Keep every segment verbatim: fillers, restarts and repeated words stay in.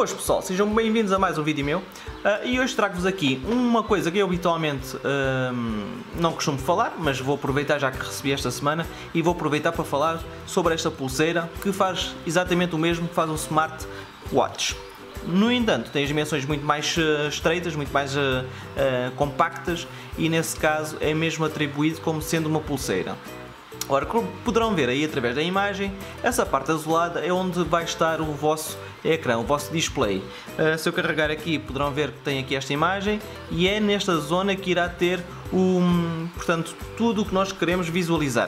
Boas pessoal, sejam bem-vindos a mais um vídeo meu uh, e hoje trago-vos aqui uma coisa que eu habitualmente uh, não costumo falar, mas vou aproveitar já que recebi esta semana e vou aproveitar para falar sobre esta pulseira que faz exatamente o mesmo que faz um smartwatch. No entanto, tem as dimensões muito mais uh, estreitas, muito mais uh, uh, compactas e nesse caso é mesmo atribuído como sendo uma pulseira. Ora, como poderão ver aí através da imagem, essa parte azulada é onde vai estar o vosso ecrã, o vosso display. Uh, se eu carregar aqui, poderão ver que tem aqui esta imagem e é nesta zona que irá ter um, portanto, tudo o que nós queremos visualizar.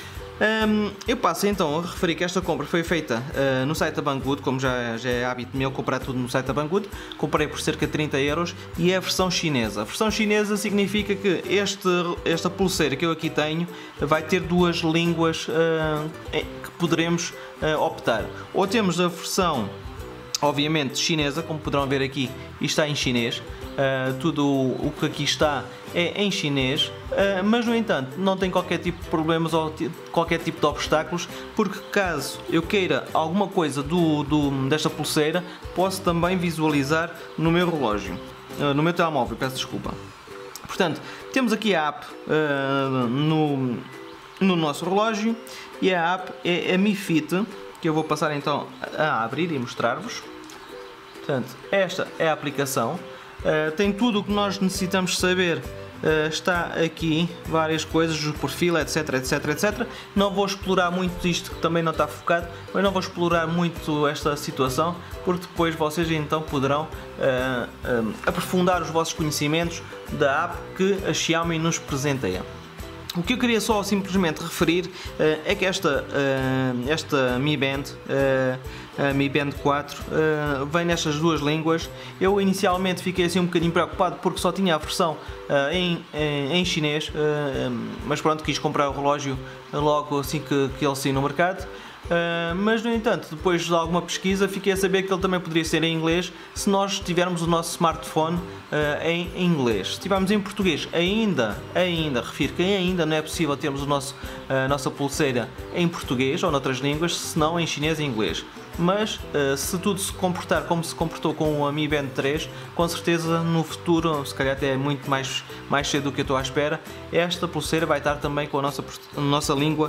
Um, eu passo então a referir que esta compra foi feita uh, no site da Banggood, como já, já é hábito meu comprar tudo no site da Banggood. Comprei por cerca de trinta euros e é a versão chinesa. A versão chinesa significa que este, esta pulseira que eu aqui tenho vai ter duas línguas uh, que poderemos uh, optar. Ou temos a versão obviamente chinesa, como poderão ver aqui, isto está em chinês, uh, tudo o que aqui está é em chinês, uh, mas no entanto não tem qualquer tipo de problemas ou qualquer tipo de obstáculos, porque caso eu queira alguma coisa do, do, desta pulseira, posso também visualizar no meu relógio, uh, no meu telemóvel, peço desculpa. Portanto, temos aqui a app uh, no, no nosso relógio e a app é a Mi Fit, que eu vou passar então a abrir e mostrar-vos. Portanto, esta é a aplicação, uh, tem tudo o que nós necessitamos saber, uh, está aqui várias coisas, o perfil, etc, etc, etc. Não vou explorar muito isto, que também não está focado, mas não vou explorar muito esta situação, porque depois vocês então poderão uh, uh, aprofundar os vossos conhecimentos da app que a Xiaomi nos presenteia. O que eu queria só simplesmente referir uh, é que esta, uh, esta Mi Band, uh, a Mi Band quatro, uh, vem nestas duas línguas. Eu inicialmente fiquei assim um bocadinho preocupado porque só tinha a versão uh, em, em, em chinês, uh, mas pronto, quis comprar o relógio logo assim que, que ele saiu no mercado. Uh, mas no entanto, depois de alguma pesquisa, fiquei a saber que ele também poderia ser em inglês se nós tivermos o nosso smartphone uh, em, em inglês. Se tivermos em português, ainda, ainda, refiro que ainda não é possível termos o nosso, a nossa pulseira em português ou noutras línguas, senão em chinês e inglês. Mas uh, se tudo se comportar como se comportou com a Mi Band três, com certeza no futuro, se calhar até muito mais, mais cedo do que eu estou à espera, esta pulseira vai estar também com a nossa, a nossa língua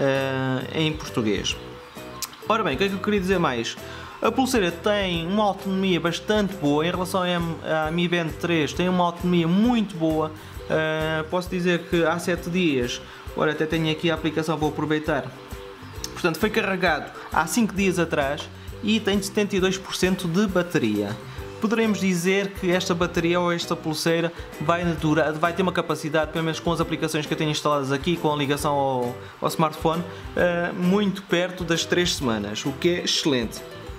uh, em português. Ora bem, o que é que eu queria dizer mais? A pulseira tem uma autonomia bastante boa em relação à Mi Band três, tem uma autonomia muito boa. Uh, posso dizer que há sete dias, ora até tenho aqui a aplicação, vou aproveitar. Portanto, foi carregado há cinco dias atrás e tem setenta e dois por cento de bateria. Poderemos dizer que esta bateria ou esta pulseira vai, durar, vai ter uma capacidade, pelo menos com as aplicações que eu tenho instaladas aqui, com a ligação ao, ao smartphone, uh, muito perto das três semanas, o que é excelente.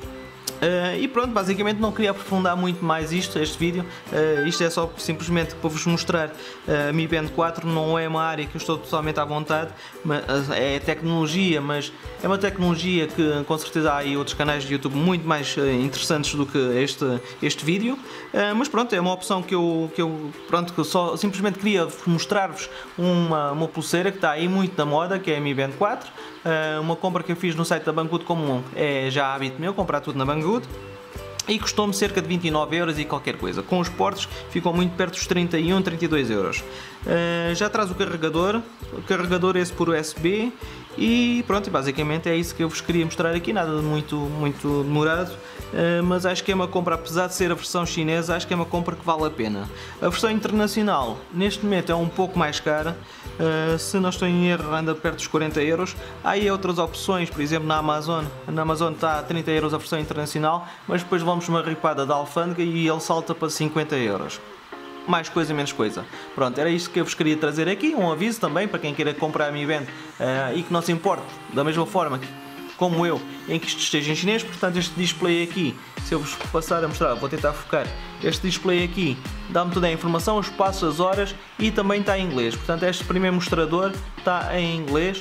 Uh, e pronto, basicamente não queria aprofundar muito mais isto, este vídeo, uh, isto é só simplesmente para vos mostrar. A uh, Mi Band quatro não é uma área que eu estou totalmente à vontade, mas, uh, é tecnologia, mas é uma tecnologia que com certeza há aí outros canais de YouTube muito mais uh, interessantes do que este, este vídeo, uh, mas pronto, é uma opção que eu, que eu, pronto, que eu só simplesmente queria mostrar-vos uma, uma pulseira que está aí muito na moda, que é a Mi Band quatro. Uh, uma compra que eu fiz no site da Banggood, como é já hábito meu, comprar tudo na Banggood, e custou-me cerca de vinte e nove euros e qualquer coisa. Com os portos ficou muito perto dos trinta e um, trinta e dois euros. Uh, já traz o carregador, o carregador esse por U S B, e pronto, basicamente é isso que eu vos queria mostrar aqui, nada de muito, muito demorado, uh, mas acho que é uma compra, apesar de ser a versão chinesa, acho que é uma compra que vale a pena. A versão internacional, neste momento é um pouco mais cara, uh, se não estou em erro anda perto dos quarenta euros, há aí outras opções, por exemplo na Amazon, na Amazon está a trinta euros a versão internacional, mas depois vamos uma ripada da alfândega e ele salta para cinquenta euros. Mais coisa, menos coisa. Pronto, era isto que eu vos queria trazer aqui, um aviso também para quem queira comprar a Mi Band uh, e que não se importe, da mesma forma que, como eu, em que isto esteja em chinês. Portanto, este display aqui, se eu vos passar a mostrar, vou tentar focar, este display aqui dá-me toda a informação, os passos, as horas, e também está em inglês. Portanto, este primeiro mostrador está em inglês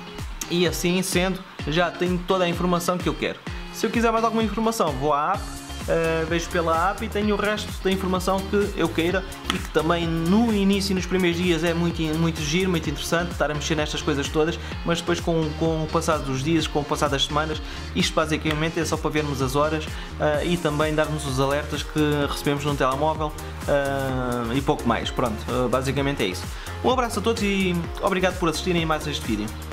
e assim sendo, já tenho toda a informação que eu quero. Se eu quiser mais alguma informação, vou à app, uh, vejo pela app e tenho o resto da informação que eu queira e que também no início, nos primeiros dias é muito, muito giro, muito interessante estar a mexer nestas coisas todas, mas depois com, com o passar dos dias, com o passar das semanas, isto basicamente é só para vermos as horas uh, e também darmos os alertas que recebemos no telemóvel uh, e pouco mais. Pronto, uh, basicamente é isso. Um abraço a todos e obrigado por assistirem a mais este vídeo.